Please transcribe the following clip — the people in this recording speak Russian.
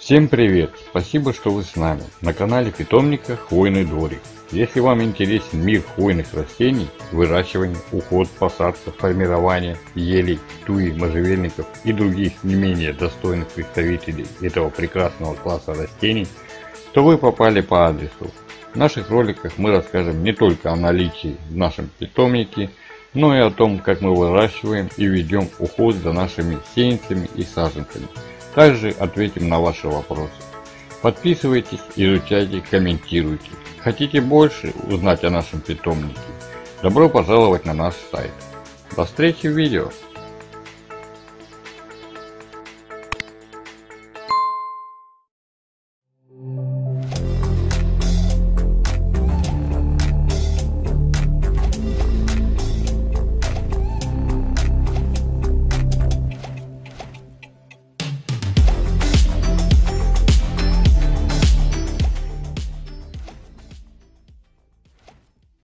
Всем привет! Спасибо, что вы с нами на канале питомника Хвойный дворик. Если вам интересен мир хвойных растений, выращивание, уход, посадка, формирование елей, туи, можжевельников и других не менее достойных представителей этого прекрасного класса растений, то вы попали по адресу. В наших роликах мы расскажем не только о наличии в нашем питомнике, но и о том, как мы выращиваем и ведем уход за нашими сеянцами и саженцами. Также ответим на ваши вопросы. Подписывайтесь, изучайте, комментируйте. Хотите больше узнать о нашем питомнике? Добро пожаловать на наш сайт. До встречи в видео!